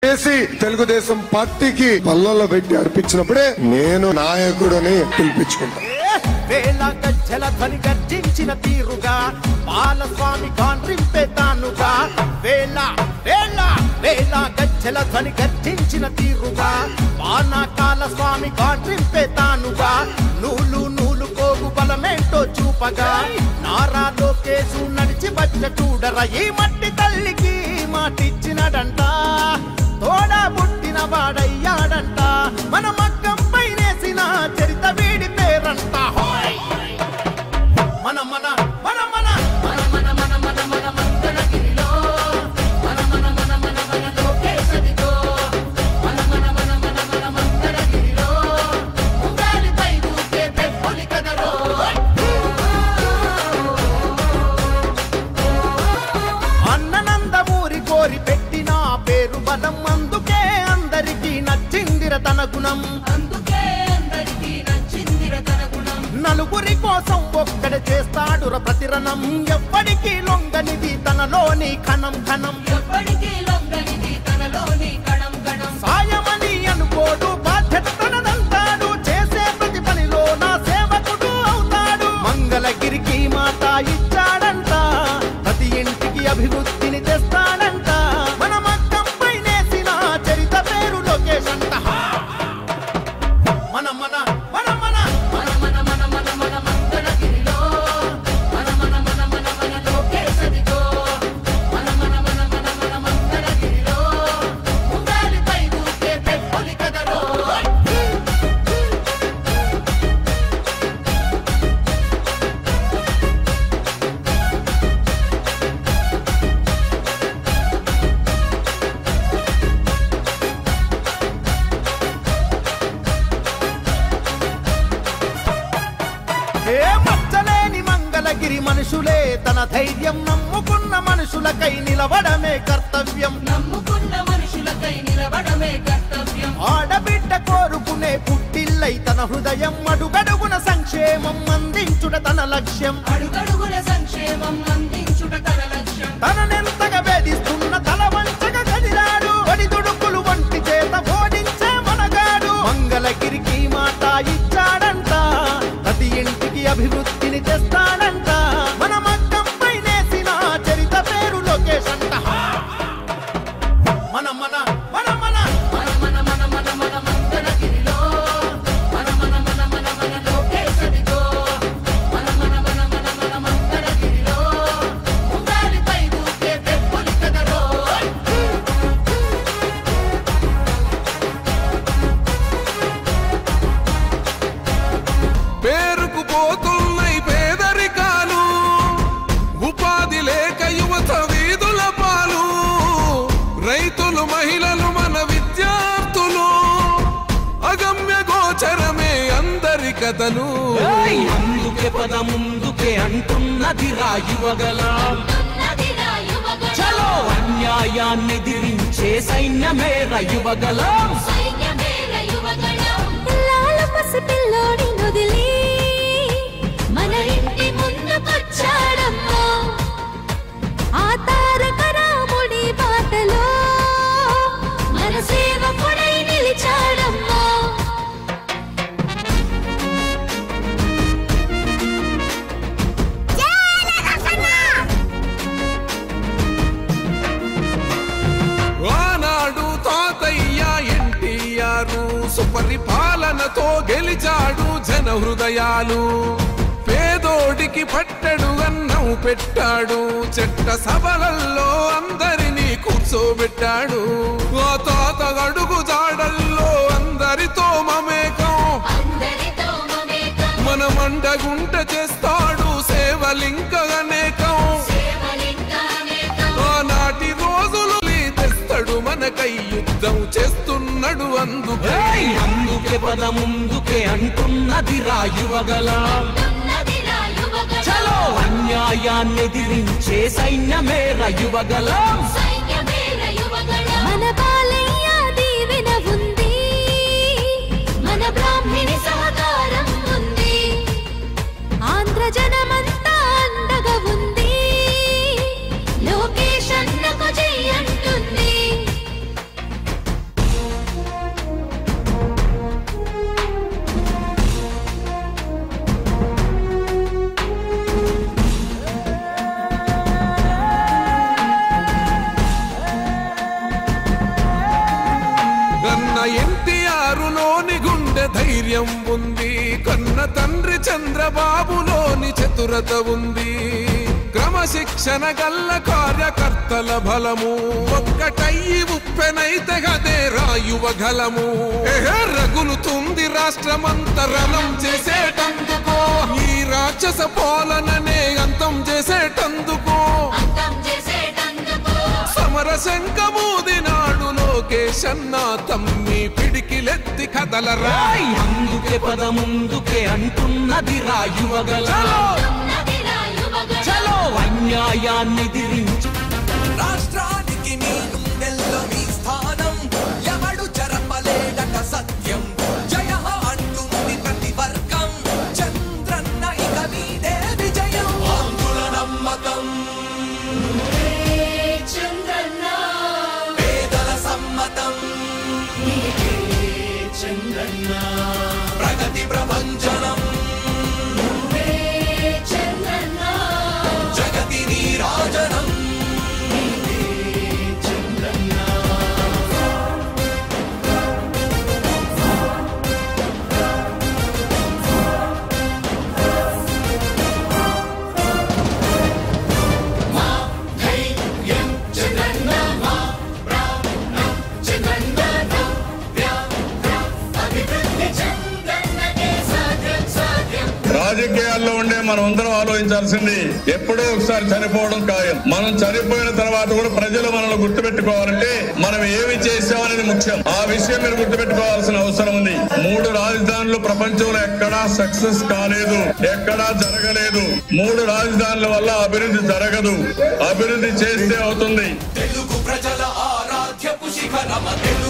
చేసి తెలుగుదేశం పార్టీకి పల్లల్లో పెట్టి అర్పించినప్పుడే నేను నాయకుడని పిలిపించుకుంటా. వేల గజ్జల ధ్వని గర్జించిన తీరుగా బాలస్వామి కాండ్రింపే తానుగా వేల వేల వేల గజ్జల ధ్వని గర్జించిన తీరుగా వానాకాల స్వామి కాండ్రింపే తానుగా నూలు నూలు కోగు బలమేంటో చూపగా నారా లోకేశు నడిచి వచ్చ చూడరా ఈ మట్టి తల్లికి మాటిచ్చినడంట తోడా పుట్టిన వాడయ్యాడంట మన మగ్గం పైనేసిన చరిత వీడి పేరంట మన మన మన మన మన మన మన మన మన మంగళగిరిలో మన మన మన మన మన లోకేశదిగో మన మన మన మన మన మంగళగిరిలో ఉండాలిపై ఊకే పెట్టులి కదరో అన్ననందమూరి కోరి పెట్టిన పేరు బలం అందుకే అందరికీ నచ్చిందిర తన గుణం నలుగురి కోసం ఒక్కడే చేస్తాడు ప్రతిరణం ఎప్పటికీ లొంగనిది తనలోని కణం కణం సాయమని అనుకోడు బాధ్యత తనదంటాడు చేసే ప్రతి పనిలో నా సేవకుడు అవుతాడు మంగళగిరికి మాట ఇచ్చాడంట ప్రతి ఇంటికి అభివృద్ధిని తెస్తాడంట మన మగ్గం పైనేసిన చరిత పేరు లోకేశ్ అంట మన మన మన మన మచ్చలేని మంగళగిరి మనుషులే తన ధైర్యం నమ్ముకున్న మనుషులకై నిలబడమే కర్తవ్యం ఆడబిడ్డ కోరుకునే పుట్టిల్లై తన హృదయం అడుగడుగున సంక్షేమం అందించుట తన లక్ష్యం తననెంతగా వేధిస్తున్న తల వంచగా కదిలాడు ఒడిదుడుకులు వంటి చేత ఓడించే మనగాడు మంగళగిరికి మాట ఇచ్చాడంట ప్రతి ఇంటికి అభివృద్ధిని తెస్తాడంట మన మగ్గం పైనేసిన చరిత పేరు లోకేశ్ అంట మన మన మన మన మన మన మన మన మన మంగళగిరిలో మన మన మన మన మన లోకేశదిగో మన మన మన మన మన మంగళగిరిలో ఉండాలిపై ఊకే పెట్టులి కదరో పేరుకు పోతున్నాయి పేదరికాలు ఉపాధి లేక యువత వీధుల పాలు రైతులు మహిళలు మన విద్యార్థులు అగమ్య గోచరమే అందరి కథలు అందుకే పద ముందుకే అంటున్నది రాయువగలం చలో అన్యాయాన్ని దిరించే సైన్యమే రయువగలం పసిపిల్లోని వదిలి మన ఇంటి ముందుకొచ్చాడమ్మా ఆ తారక రాముడి బాటలో మన సేవకుడై నిలిచాడమ్మా ఆనాడు తాతయ్య ఎన్టీఆర్ సుపరిపాలనతో గెలిచాడు జన హృదయాలు పేదోడికి పట్టడు అన్నం పెట్టాడు చెట్ట సభలల్లో అందరినీ కూర్చోబెట్టాడు ఆ తాత అడుగు జాడల్లో అందరితో మమేకం మన మండగుంట చేస్తాడు సేవలింక అనేకం ఆనాటి రోజులు తెస్తాడు మనకై యుద్ధం చేస్తున్నాడు అందుకే పద ముందుకే అంటున్నది రాయువగలం చలో అన్యాయాన్ని దిరించే సైన్యమే రయువగలం మన బాలయ్య దీవెన ఉంది మన బ్రాహ్మణి సహకారం ఉంది ఆంధ్ర జనమంతా అండగా ఉంది లోకేశ్ అన్నకు జై అంటుంది ఎన్టీఆర్లోని గుండె ధైర్యం ఉంది, కన్న తండ్రి చంద్రబాబులోని చతురత ఉంది, క్రమశిక్షణ గల్ల కార్యకర్తల బలము, ఒక్కటయ్యి ఉప్పెనైతే గదే రాయువగలము. రగులుతుంది రాష్ట్రమంతరణం చేసేటందుకో, ఈ రాక్షస పాలననే అంతం చేసేటందుకో, సమర శంఖమూదినాడు లోకేశన్న తమ్మి పిడికిలెత్తి కదలరా. అందుకే పద ముందుకే అంటున్నది రాయువగల, చలో అన్యాయాన్ని దిరించి. రాష్ట్రానికి నీ గుండెల్లో నీ స్థానం, ఎవడు జరపలేడట సత్యం, జయ అంటుంది ప్రతి వర్గం, చంద్రన్న ఇక నీదే విజయం. ఆంధ్రుల నమ్మకం పేదల సమ్మతం, ప్రగతి ప్రపంచనం, జగతి నీరాజనం. రాజకీయాల్లో ఉండే మనం అందరం ఆలోచించాల్సింది ఎప్పుడో ఒకసారి చనిపోవడం ఖాయం. మనం చనిపోయిన తర్వాత కూడా ప్రజలు మనల్ని గుర్తుపెట్టుకోవాలంటే మనం ఏమి చేసామనేది ముఖ్యం. ఆ విషయం మీరు గుర్తుపెట్టుకోవాల్సిన అవసరం ఉంది. 3 రాజధానులు ప్రపంచంలో ఎక్కడా సక్సెస్ కాలేదు, ఎక్కడా జరగలేదు. 3 రాజధానుల వల్ల అభివృద్ధి జరగదు, అభివృద్ధి చేస్తే అవుతుంది. తెలుగు ప్రజల ఆరాధ్యపు శిఖరమ తెలుగు